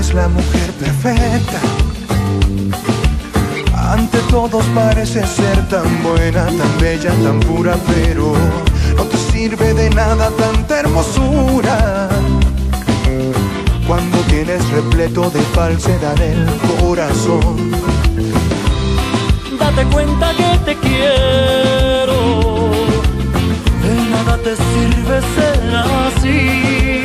eres la mujer perfecta. Ante todos pareces ser tan buena, tan bella, tan pura, pero no te sirve de nada tanta hermosura cuando tienes repleto de falsedad el corazón. Date cuenta que te quiero, de nada te sirve ser así,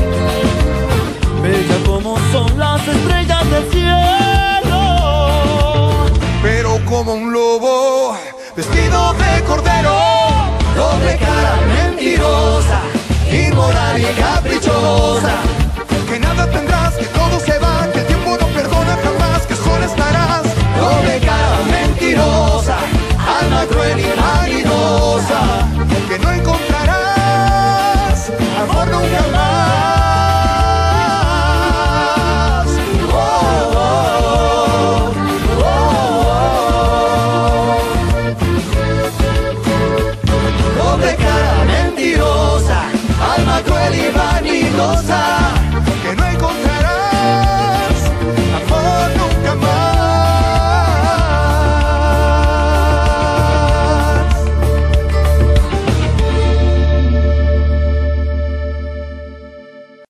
bella como son las estrellas del cielo, pero como un lobo vestido de cordero, doble cara, mentirosa, inmoral y caprichosa.